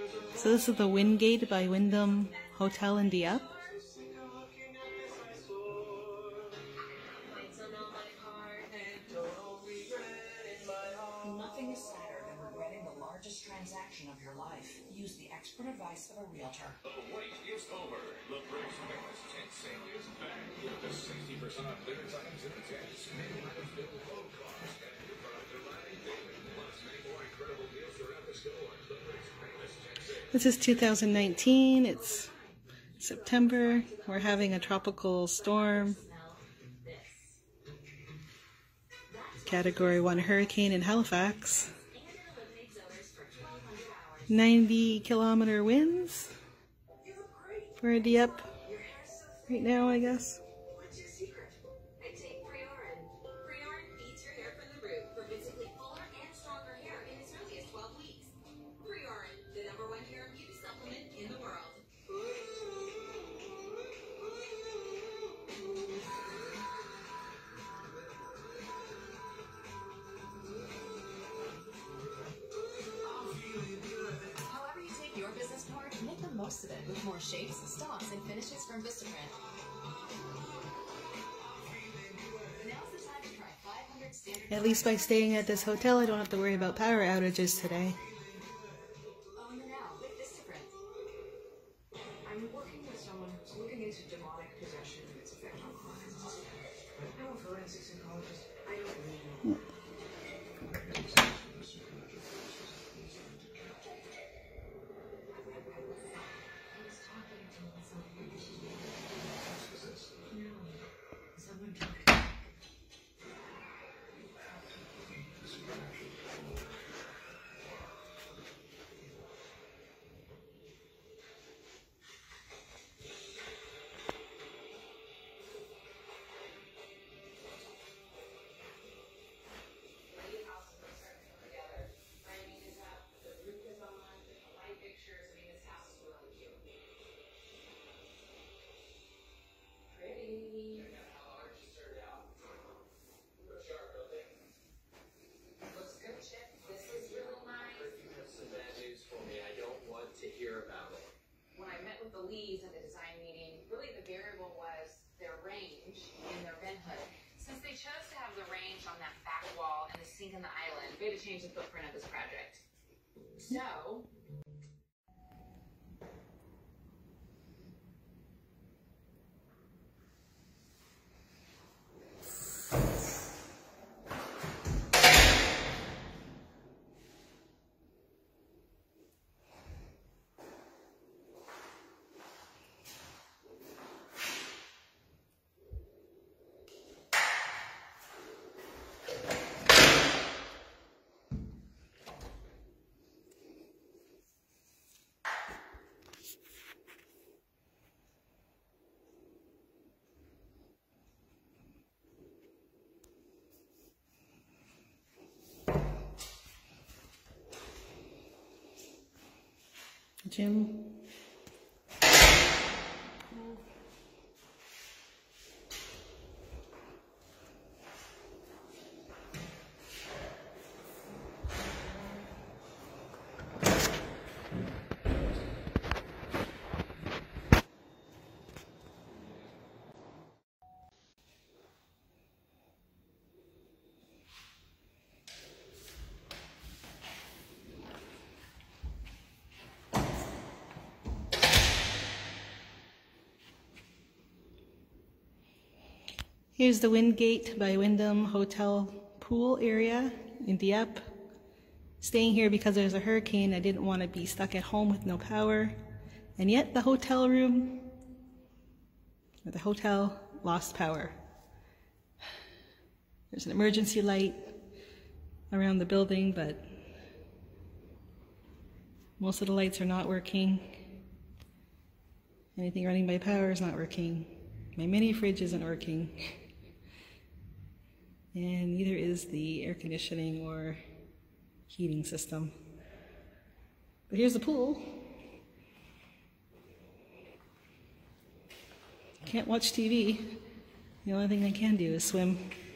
So this is the Wingate by Wyndham Hotel in Dieppe. Nothing is sadder than regretting the largest transaction of your life. Use the expert advice of a realtor. The wait is over. The British famous tent sale is back with a 60% off limited times in the tents. Many items no low cost and new product arriving daily. Plus many more incredible deals throughout the store. The British famous tent sale. This is 2019. It's September. We're having a tropical storm. Category 1 hurricane in Halifax. 90-kilometer winds for Dieppe right now, I guess. What's your secret? I take Priorin. Priorin beats your hair from the root for visibly fuller and stronger hair in as early as 12 weeks. Priorin, the #1 hair and beauty supplement in the world. However you take your business card, make the most of it with more shapes, stops, and finishes from Vistaprint. Now's the time to try 500 standard. At least by staying at this hotel, I don't have to worry about power outages today. Own the now with Vistaprint. I'm working with someone who's looking into demonic possession and its effect on clients. I'm a forensic psychologist. I don't really know. The leads at the design meeting, really the variable was their range and their vent hood. Since they chose to have the range on that back wall and the sink on the island, we had to change the footprint of this project. So Gym. Here's the Wingate by Wyndham Hotel pool area in Dieppe. Staying here because there's a hurricane. I didn't want to be stuck at home with no power. And yet the hotel room, or the hotel, lost power. There's an emergency light around the building, but most of the lights are not working. Anything running by power is not working. My mini fridge isn't working. And neither is the air conditioning or heating system. But here's the pool. Can't watch TV. The only thing I can do is swim.